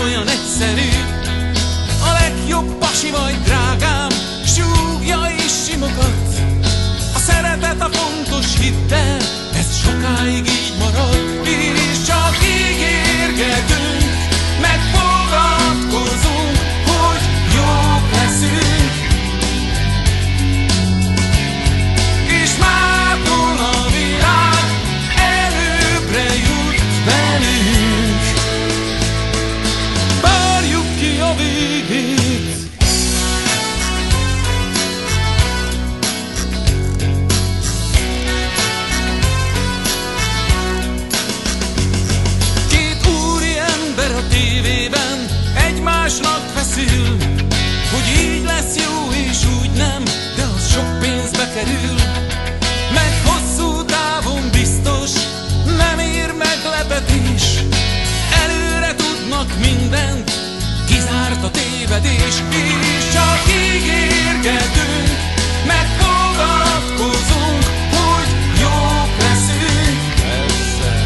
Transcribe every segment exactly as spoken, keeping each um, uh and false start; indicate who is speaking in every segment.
Speaker 1: olyan egyszerű. A legjobb pasi vagy, drágám, súgja és simogat. A szeretet a fontos, hidd el, ez sokáig így marad. És csak ígérgetünk, megfogadkozunk, hogy jók leszünk. És mától a világ előbbre jut velünk. Várjuk ki a végét. Két úri ember a tévében egymásnak feszül, hogy így lesz jó és úgy nem, de az sok pénzbe kerül. Meg hosszú távon biztos, nem ér meglepetés. Előre tudnak mindent, kizárt a tévedés. És csak ígérgetünk, megfogadkozunk, hogy jók leszünk. Persze.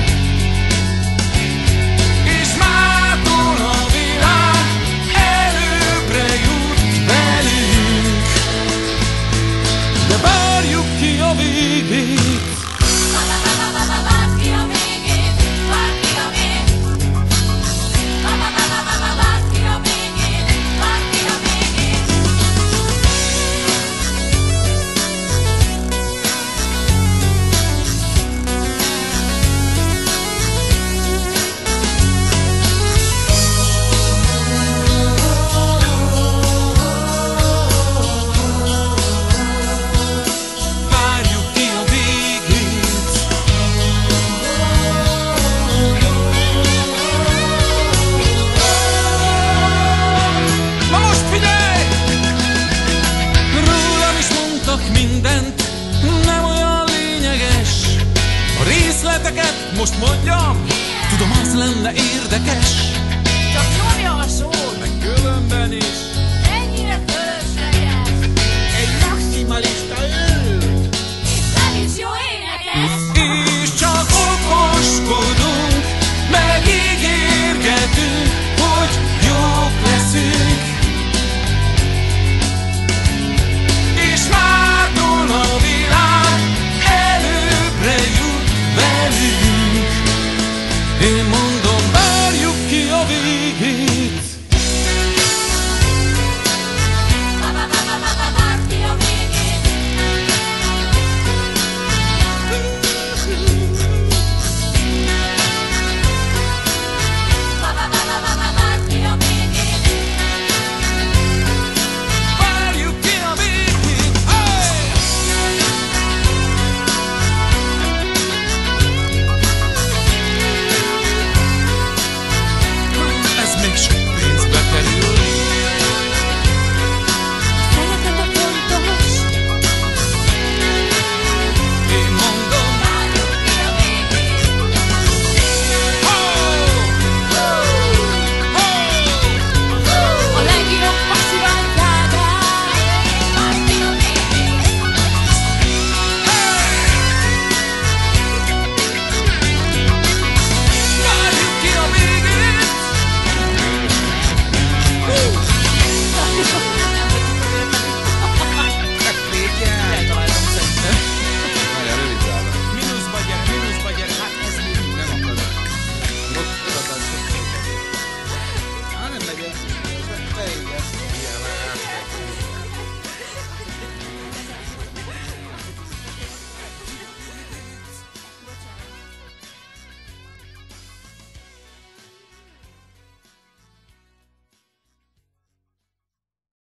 Speaker 1: És mától a világ előbbre jut velünk. De várjuk ki a végét.
Speaker 2: Várd ki a végét, várd ki a végét. Várd ki a végét, várd ki a végét.
Speaker 1: Várjuk ki a végét. Na most figyelj! Rólam is mondtak mindent, nem olyan lényeges. A részleteket most mondjam, tudom, az lenne érdekes.
Speaker 2: Csak nyomja a sót,
Speaker 1: Meg különben is
Speaker 2: ennyire fölösleges.
Speaker 3: Egy maximalista